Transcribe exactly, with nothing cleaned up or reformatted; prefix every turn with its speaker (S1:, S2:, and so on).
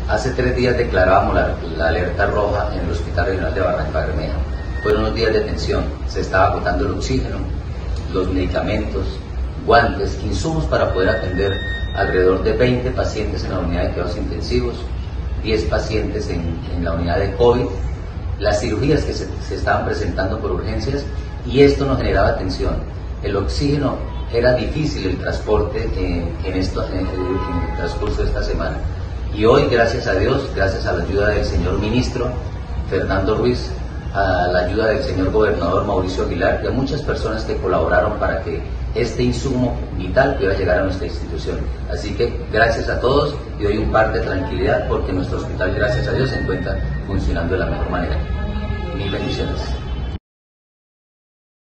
S1: Hace tres días declarábamos la, la alerta roja en el Hospital Regional de Barranca Bermeja. Fueron unos días de tensión, se estaba agotando el oxígeno, los medicamentos, guantes, insumos para poder atender alrededor de veinte pacientes en la unidad de cuidados intensivos, diez pacientes en, en la unidad de COVID, las cirugías que se, se estaban presentando por urgencias, y esto nos generaba tensión. El oxígeno era difícil el transporte en, en, esto, en, el, en el transcurso de esta semana. Y hoy, gracias a Dios, gracias a la ayuda del señor ministro Fernando Ruiz, a la ayuda del señor gobernador Mauricio Aguilar y a muchas personas que colaboraron para que este insumo vital pueda llegar a nuestra institución. Así que gracias a todos y doy un par de tranquilidad porque nuestro hospital, gracias a Dios, se encuentra funcionando de la mejor manera. Mil bendiciones.